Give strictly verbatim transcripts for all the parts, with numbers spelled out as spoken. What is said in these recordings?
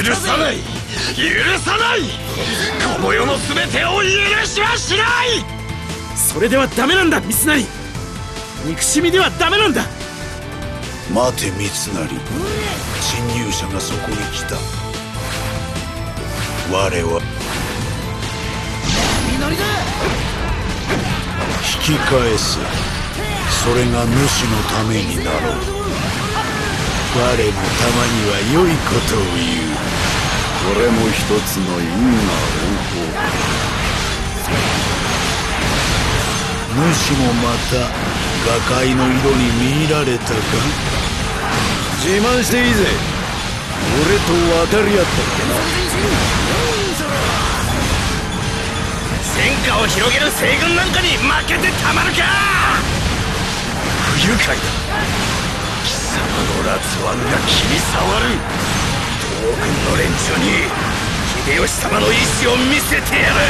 許さない、許さない。この世の全てを許しはしない。 それではダメなんだ三成。憎しみではダメなんだ。 待て三成、侵入者がそこに来た。我は波乗りだ。 引き返す。それが主のためになろう。我もたまには良いことを言う。 これも一つの因果応報。 主もまた瓦解の色に見入られたか。 自慢していいぜ。俺と渡り合ったってな。 戦火を広げる西軍なんかに負けてたまるか。不愉快だ。貴様の辣腕が気に障る。東軍の連中に秀吉様の意志を見せてやる。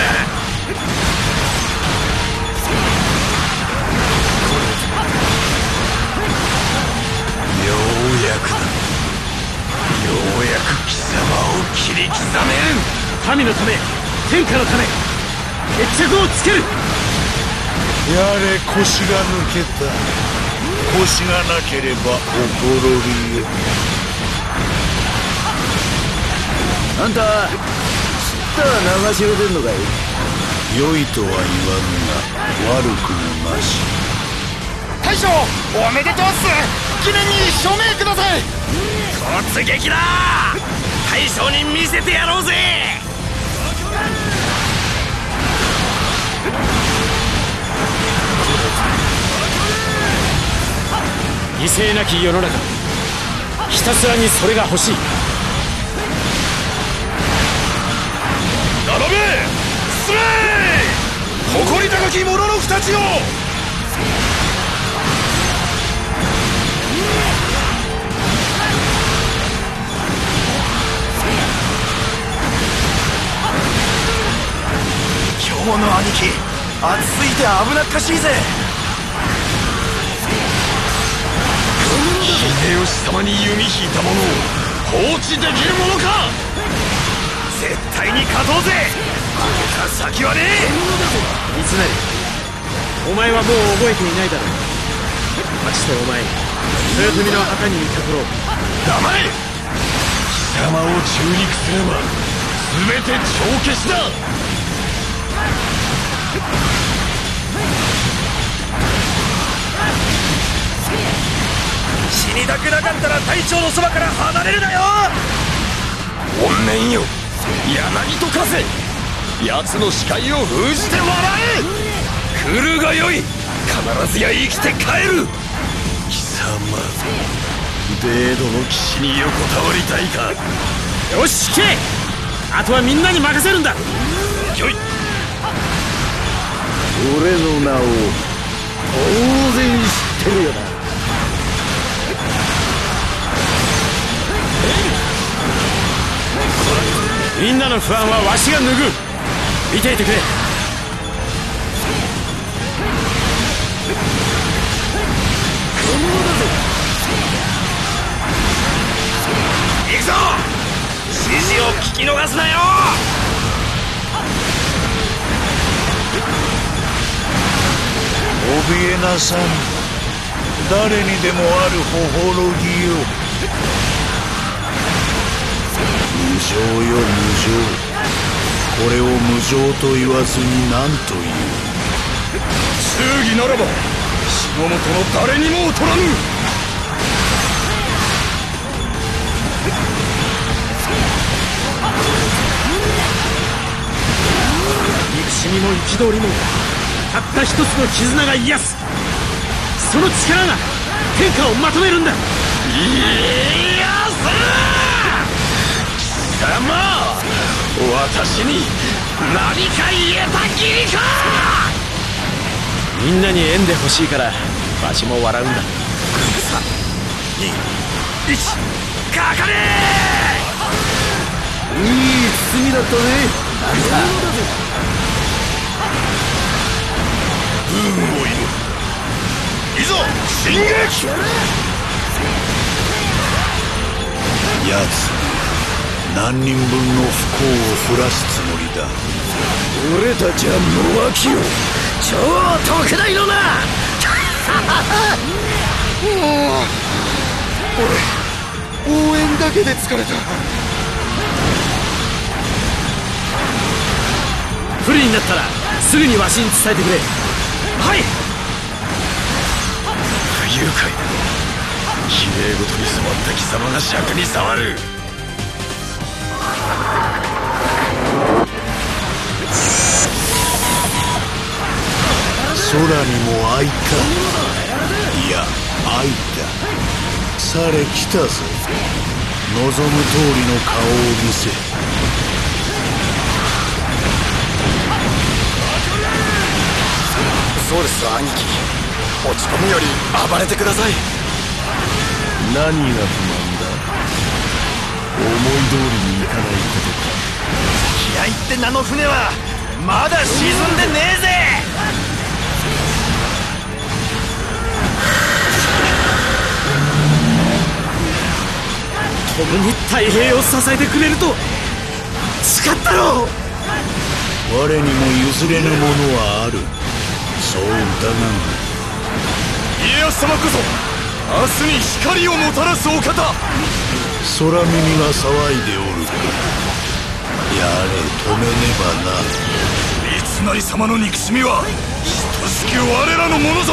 ようやくだ。ようやく貴様を切り刻める。 民のため、天下のため、決着をつける。 やれ腰が抜けた。腰がなければおころりよ。 あんた知ったら流しを出んのかい。 良いとは言わぬが悪くもなし。 大将おめでとうっす。記念に署名ください。突撃だ。大将に見せてやろうぜ。 犠牲なき世の中、ひたすらにそれが欲しい。 並べ進め。誇り高き者の二ちよ。今日の兄貴、熱すぎて危なっかしいぜ。秀吉様に弓引いた者を放置できるものか。絶対に勝とうぜ。負けた先はねえ。 三成、お前はもう覚えていないだろう。かつてお前、豊臣の墓にいた頃。 黙れ。貴様を中肉すれば全て帳消しだ。死にたくなかったら隊長のそばから離れるなよ。怨念よ、柳と化せ。奴の視界を封じて笑え。来るがよい。必ずや生きて帰る。貴様、米度の騎士に横たわりたいか。 よし、引け。あとはみんなに任せるんだ。 よい。 俺の名を当然知ってるよな。 みんなの不安はわしが拭う。見ていてくれ。 行くぞ。指示を聞き逃すなよ。 怯えなさん。誰にでもあるほほろぎよ。無情よ無情。これを無情と言わずに何と言う。 忠義ならば篠本の誰にも劣らぬ。 憎しみも憤りもたった一つの絆が癒す。その力が天下をまとめるんだ。 いやさ貴様、私に何か言えたきりか。 みんなに縁で欲しいからわしも笑うんだ。 さん、に、いち、かかれ。 いい包みだったねあんた。 運を祈る。いざ進撃。 やつ何人分の不幸を降らすつもりだ。 俺たちはもわきよ、超特大のな俺応援だけで疲れた。 不利になったらすぐにわしに伝えてくれ。はい。 不愉快だ。綺麗ごとに染まった貴様が尺に触る。 空にも開いた。いや開いた。され来たぞ。望む通りの顔を見せ。 そうです兄貴、落ち込むより暴れてください。 何が不満だ。思い通りにいかないことか。 気合いって名の船はまだ沈んでねえぜ。 共に太平を支えてくれると誓ったろう。 我にも譲れぬものはある。そう疑う。 家康様こそ明日に光をもたらすお方。 空耳が騒いでおる。やれ止めねばな。 三成様の憎しみは等しき我らのものぞ。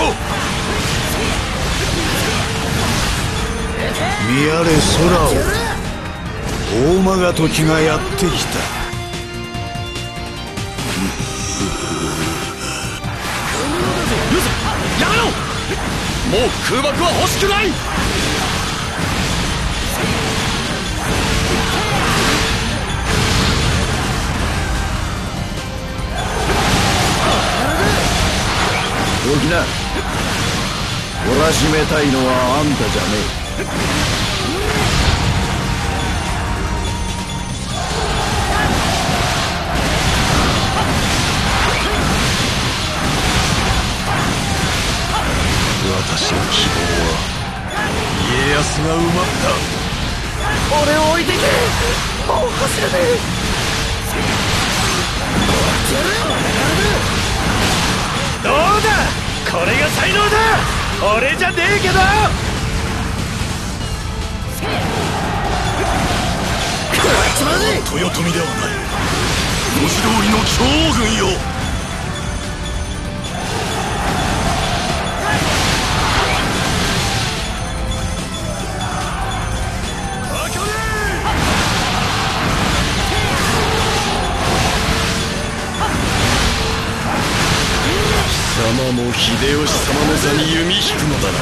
見やれ空を。大間が時がやってきた。 やめろ。もう空爆は欲しくない。 おきな、懲らしめたいのはあんたじゃねえ。 私の希望は家康が奪った。 俺を置いてけ。もう走れねえ。 どうだ、これが才能だ。俺じゃねえけど。豊臣ではない、文字通りの強豪軍よ。貴様も秀吉様の座に弓引くのだな。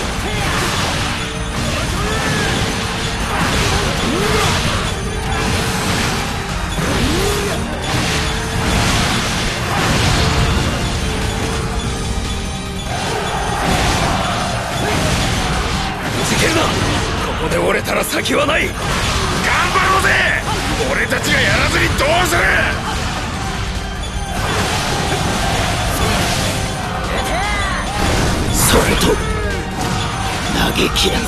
続けるな。ここで折れたら先はない。頑張ろうぜ。俺たちがやらずにどうする。 それと嘆きだ。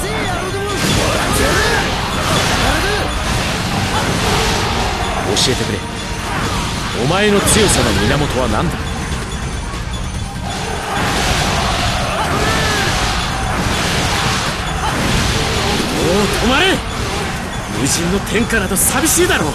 教えてくれ。お前の強さの源は何だ。もう止まれ。無人の天下など寂しいだろう。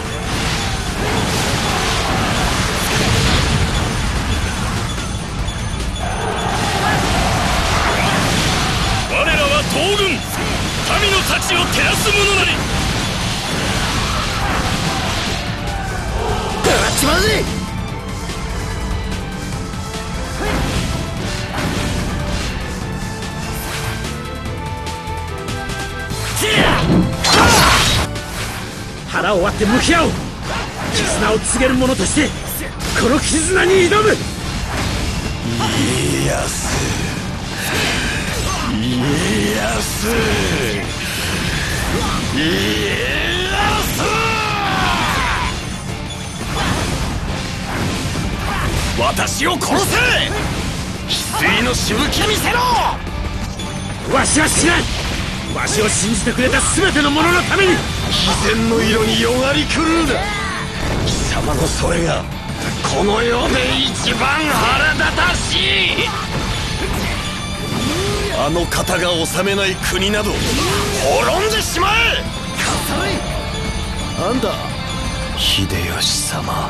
東軍、民の幸を照らす者なり。 やっちまうぜ。 腹を割って向き合おう。絆を告げる者としてこの絆に挑む。 家康、家康、家康。私を殺せ。翡翠のしぶき見せろ。 わしは知らん。わしを信じてくれた全ての者のために偽善の色によがり狂うな。貴様のそれがこの世で一番腹立たしい。あの方が治めない国など滅んでしまえ。 なんだ秀吉様、ま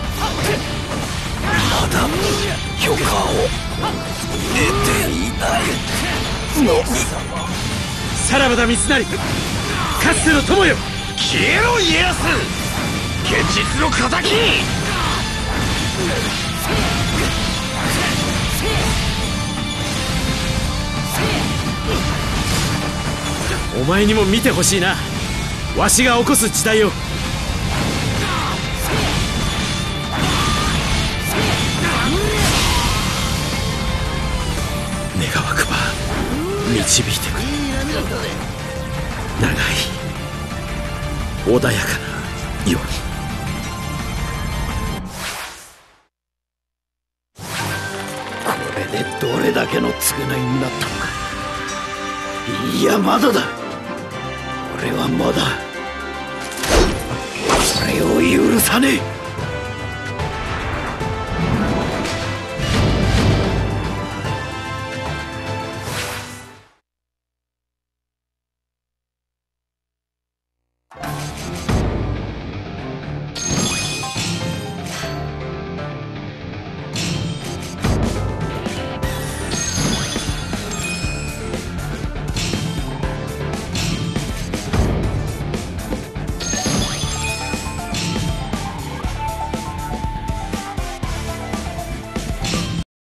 だ許可を得ていないの。 さらばだ三成、かつての友よ。 消えろ家康、現実の敵。 お前にも見てほしいな、わしが起こす時代を。願わくば導いてくれ。長い穏やかな夜。 これでどれだけの償いになったのか。いやまだだ。俺はまだこれを許さねえ。